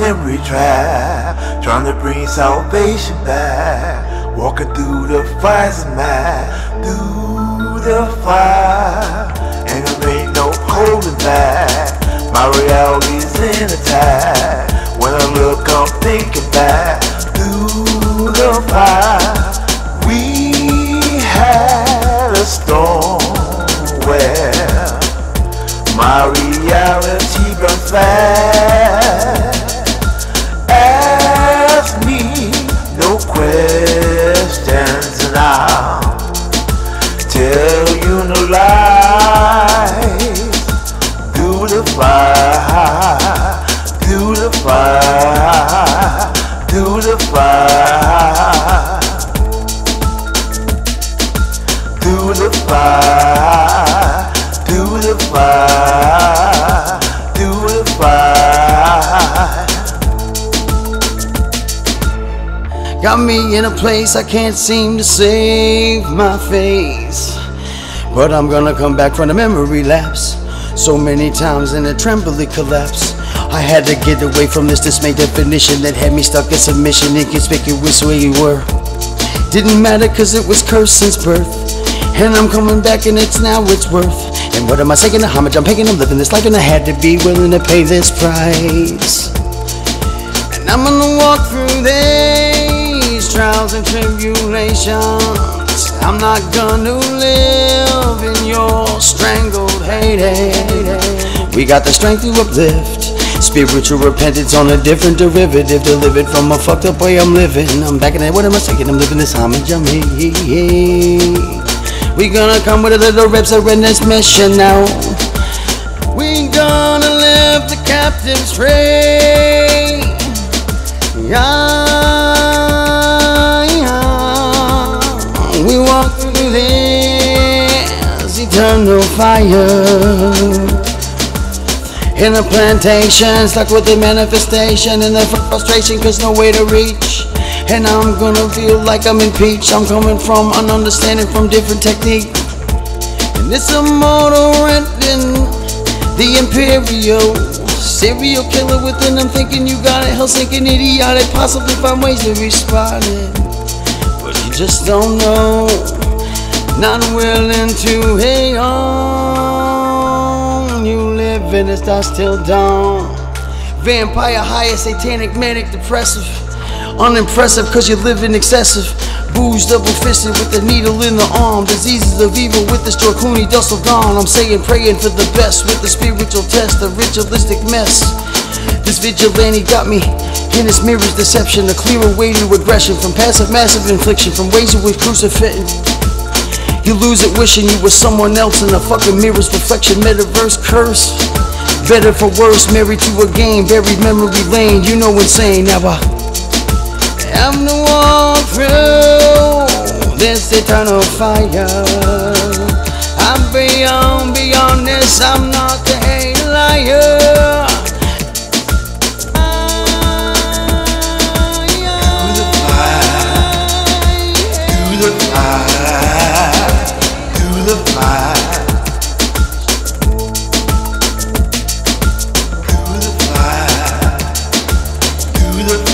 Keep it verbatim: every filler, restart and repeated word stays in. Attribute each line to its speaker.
Speaker 1: memory trap, trying to bring salvation back. Walking through the fires of mad, through the fire, and there ain't no holding back. My reality's in attack. When I look, I'm thinking back through the fire. We had a storm where my reality burns fast. Ask me no questions and I'll tell you no lies. Through the fire, through the fire, through the fire, through the fire, through the fire, through the fire.
Speaker 2: Got me in a place I can't seem to save my face, but I'm gonna come back from the memory lapse. So many times in a trembly collapse, I had to get away from this dismay definition that had me stuck in submission, inconspicuous where you were. Didn't matter cause it was cursed since birth, and I'm coming back and it's now it's worth. And what am I saying? The homage I'm paying, I'm living this life and I had to be willing to pay this price. And I'm gonna walk through these trials and tribulations. I'm not gonna live in your strangled hate. We got the strength to uplift, spiritual repentance on a different derivative, delivered from a fucked up way I'm living. I'm back in that, what am I saying? I'm living this homage I'm here. We gonna come with a little reps of this mission now. We gonna lift the captives free. Yeah, yeah. We walk through this eternal fire. In a plantation, stuck with the manifestation and the frustration, cause no way to reach. And I'm gonna feel like I'm impeached. I'm coming from an understanding from different technique. And it's a mortal renting, the imperial serial killer within. I'm thinking you got it, hell sinking idiotic, possibly find ways to respond it, but you just don't know. Not willing to hang on. You live in this dust till dawn. Vampire, higher, satanic, manic, depressive. Unimpressive cause you live in excessive. Booze double fisted with the needle in the arm. Diseases of evil with the straw Clooney dust of dawn. I'm saying praying for the best with the spiritual test, the ritualistic mess. This vigilante got me in this mirror's deception, a clearer way to aggression, from passive massive infliction, from ways in which crucifixing. You lose it wishing you were someone else in a fucking mirror's reflection. Metaverse curse, better for worse, married to a game, buried memory lane. You know insane. Now I I'm to walk through this eternal fire. I'm beyond, beyond this, I'm not the hate liar.
Speaker 1: Through the fire, through the fire, through the fire, through the fire, through the fire.